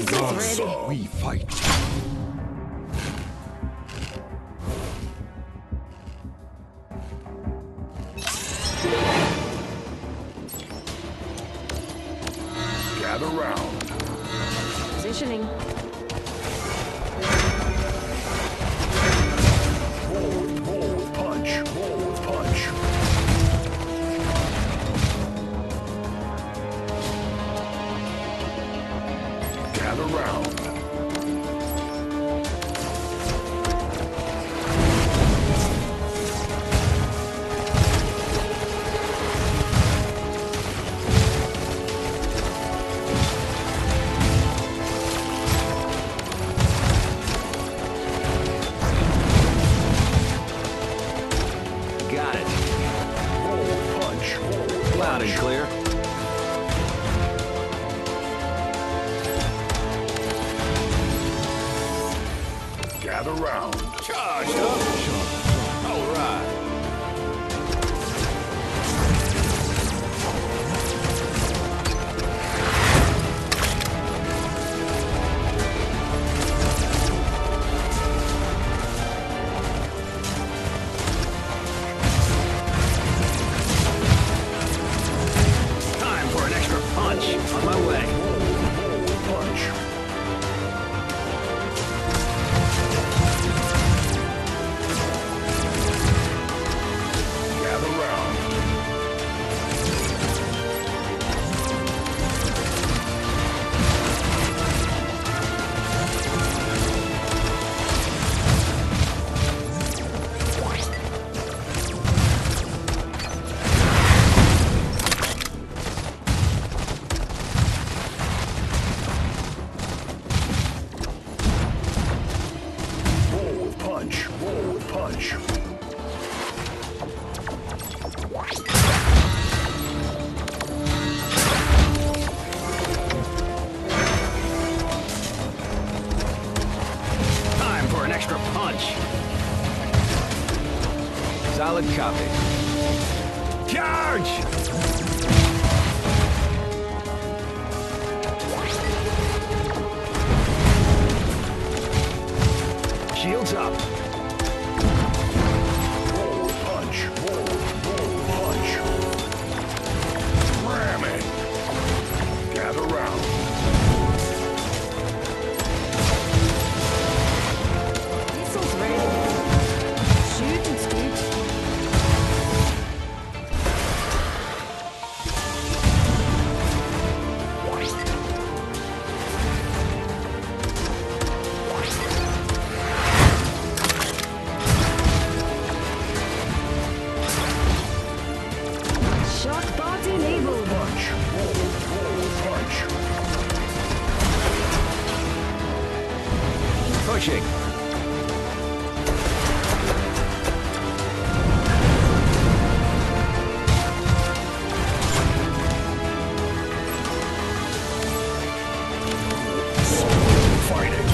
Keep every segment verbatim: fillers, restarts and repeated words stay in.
Missiles ready. We fight. Gather round. Positioning. Forward, forward, punch, forward, punch. Gather round. Got it. Forward, punch, forward, Loud punch. and clear. Gather round. Charged up. All right. Time for an extra punch. On my way. Forward, forward, punch. Gather round. Forward, punch, forward, punch. Time for an extra punch. Solid copy. Charge! Shields up. Forward, punch, forward, forward, punch. Ram it. Gather round. Missiles ready. Shoot and scoot. Shock bot enabled. Punch, forward, forward, punch. Pushing. Fighting.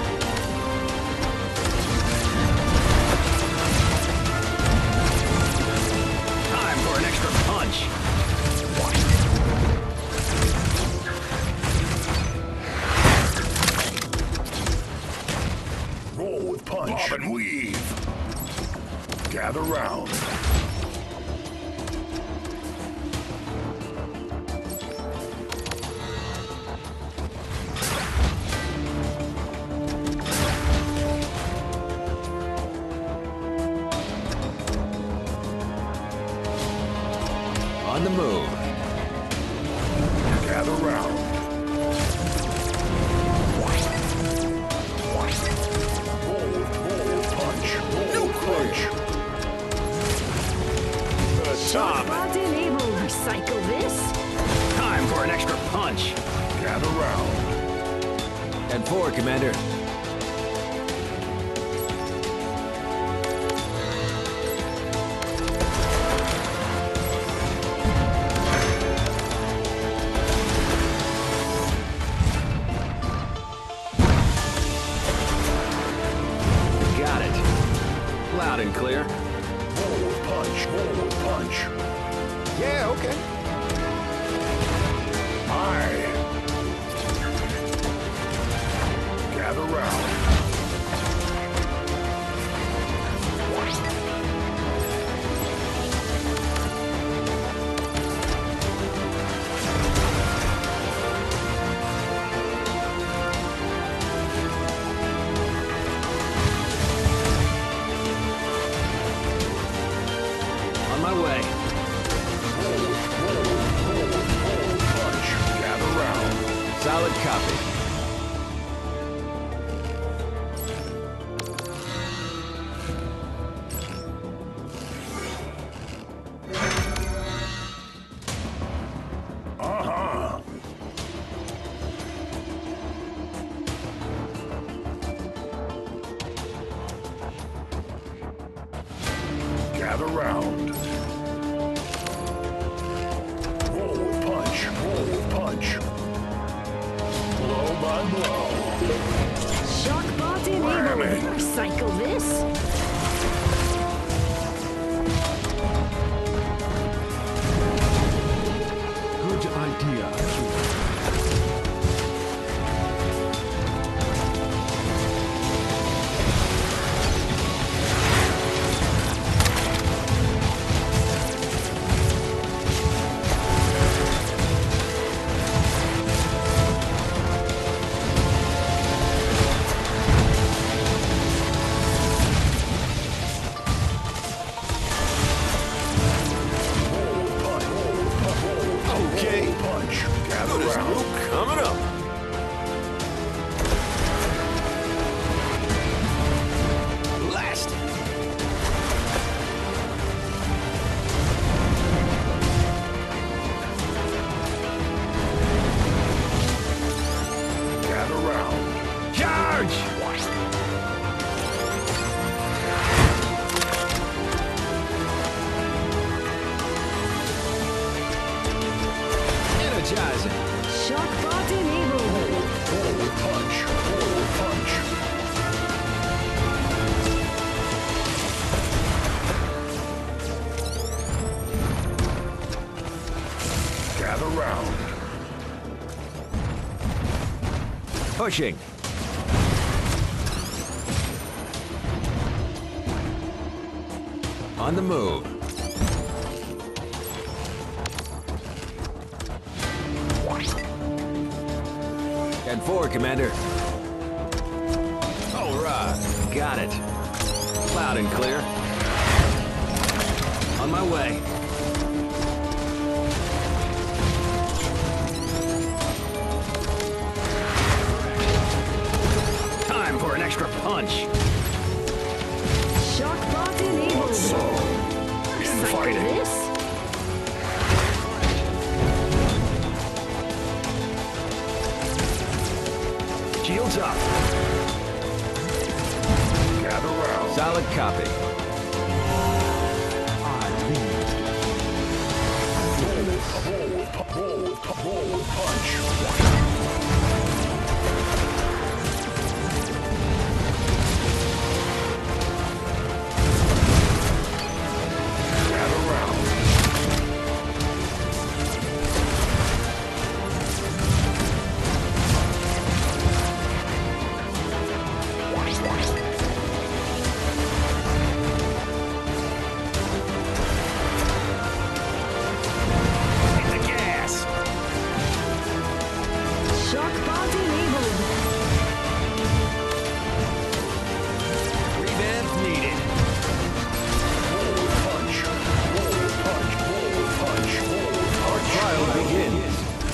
Time for an extra punch. Roll with punch. Bob and weave. Gather round. On the move. Gather round. Forward, forward, punch. Forward, punch. Stop. Bot enabled. Recycle this. Time for an extra punch. Gather round. And forward, Commander. Got it. Loud and clear. Forward punch, forward punch. Yeah, okay. Aye. Solid copy. Uh-huh. Gather round. Roll, punch, roll, punch. Blow by blow. Shock bot Ram it. enabled. Recycle this. Good idea. Okay. Punch. Gather round. Coming up. Last. Gather round. Charge! Energizing. Shock bot enabled. Roll, punch, roll, punch. Gather round. Pushing. On the move. And forward, Commander. All right. Got it. Loud and clear. On my way. Time for an extra punch. Shock bot enabled. So, Recycle infighting. this. Shields up. Gather round. Solid copy. Roll, pu- roll, pu- roll, punch. Gather round. Hit the gas. Shock bot enabled. Revamp needed. Roll, punch. Roll, punch. Roll, punch. Roll, punch. Trial begins.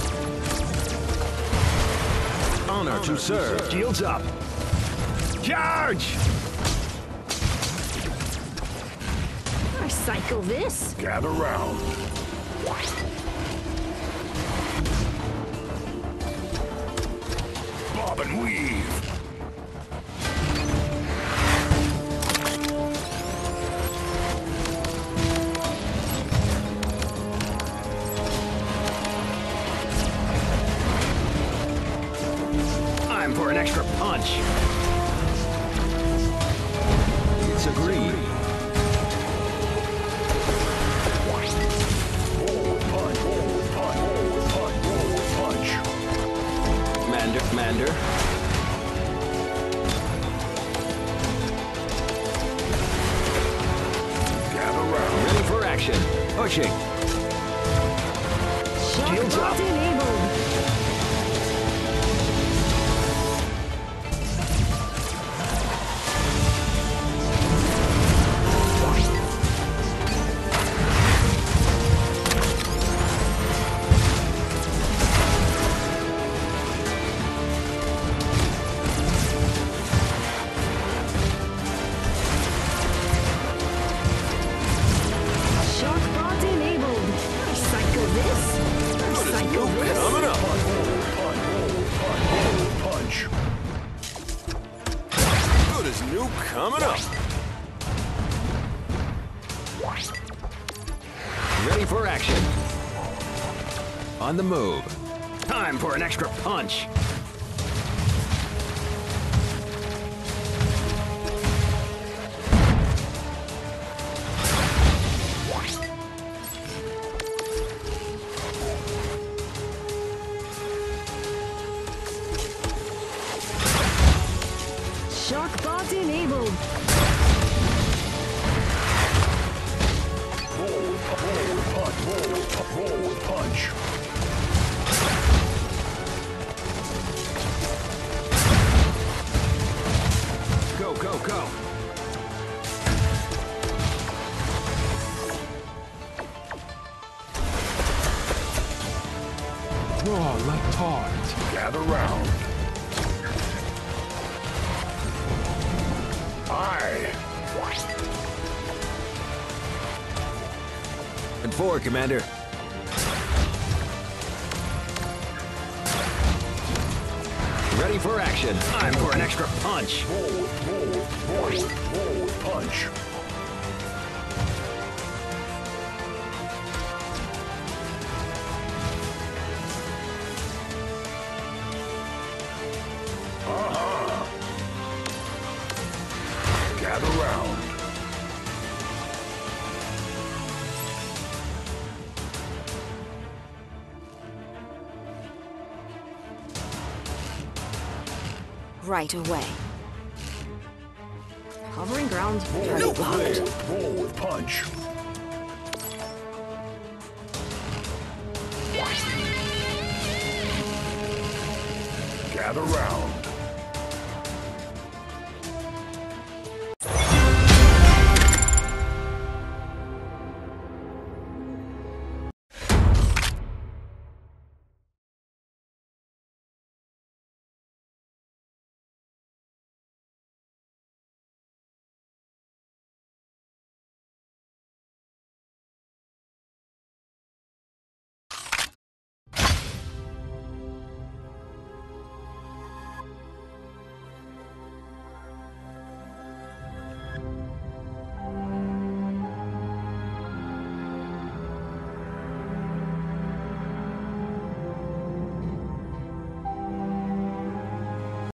Honor to serve. Shields up. Charge! Recycle this. Gather round. Bob and weave. Time for an extra punch. It's agreed. Roll, punch. Roll, punch. Roll, punch. Roll, punch. Commander, Commander. Gather round. Ready for action. Pushing. Shock Shields bot up. enabled. action. On the move. Time for an extra punch. Shock bot enabled. Roll, roll, punch, roll, roll, punch. Go, go, go. Raw like tart. Gather round. Aye. And forward, Commander. Ready for action. Time for an extra punch. Roll, roll, roll, roll, punch. Uh-huh. Gather round. Right away. Hovering ground. Roll, Turret roll, blocked. roll with punch. Gather round.